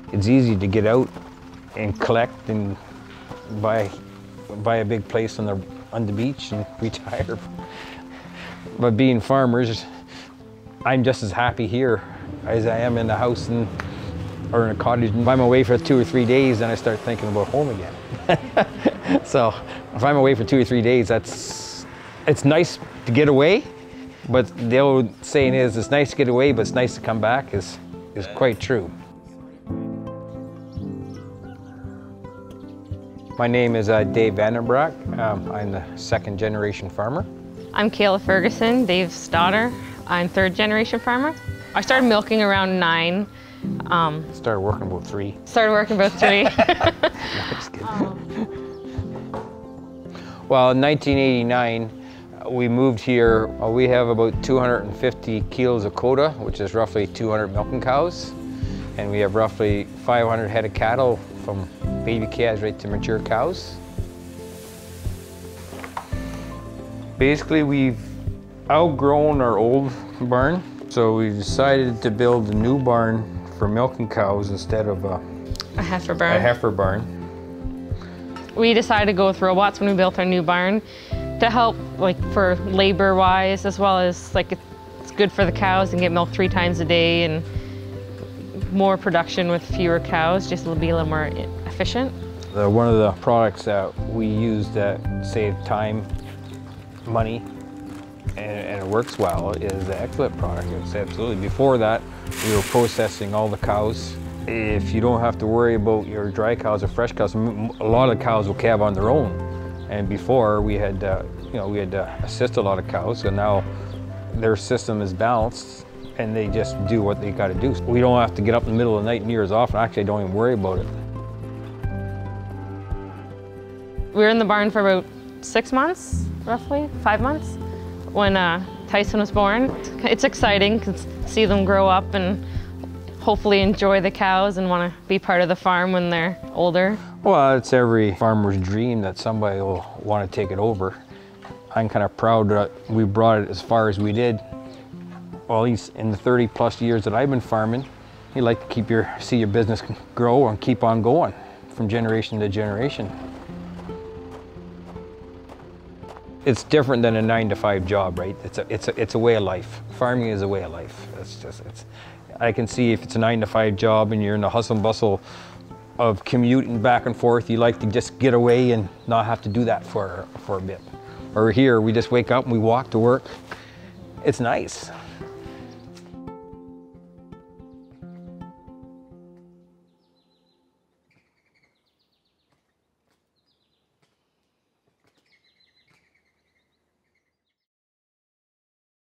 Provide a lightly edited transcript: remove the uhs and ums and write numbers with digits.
It's easy to get out and collect and buy a big place on the beach and retire. But being farmers, I'm just as happy here as I am in the house or in a cottage. If I'm away for 2 or 3 days, then I start thinking about home again. So if I'm away for 2 or 3 days, it's nice to get away, but the old saying is, it's nice to get away, but it's nice to come back is quite true. My name is Dave Den Braak. I'm the 2nd generation farmer. I'm Kayla Fergusen, Dave's daughter. I'm 3rd generation farmer. I started milking around 9. Started working about 3. Started working about 3. No, just kidding. Well, in 1989, we moved here. We have about 250 kilos of quota, which is roughly 200 milking cows. And we have roughly 500 head of cattle from baby calves right to mature cows. Basically, we've outgrown our old barn, so we decided to build a new barn for milking cows instead of a heifer barn. We decided to go with robots when we built our new barn to help, like, for labor-wise, as well as like it's good for the cows and get milk 3 times a day and more production with fewer cows, just to be a little more efficient. One of the products that we use that save time, money, and it works well is the X-Zelit product. It's absolutely. Before that, we were processing all the cows. If you don't have to worry about your dry cows or fresh cows, a lot of cows will calve on their own. And before we had, we had to assist a lot of cows, so now their system is balanced and they just do what they got to do. We don't have to get up in the middle of the night near as often. Actually, I don't even worry about it. We were in the barn for about 6 months, roughly, 5 months, when Tyson was born. It's exciting to see them grow up and hopefully enjoy the cows and want to be part of the farm when they're older. Well, it's every farmer's dream that somebody will want to take it over. I'm kind of proud that we brought it as far as we did. Well, at least in the 30+ years that I've been farming, you like to see your business grow and keep on going from generation to generation. It's different than a 9-to-5 job, right? It's a way of life. Farming is a way of life. I can see if it's a 9-to-5 job and you're in the hustle and bustle of commuting back and forth, you like to just get away and not have to do that for a bit. Or here, we just wake up and we walk to work. It's nice.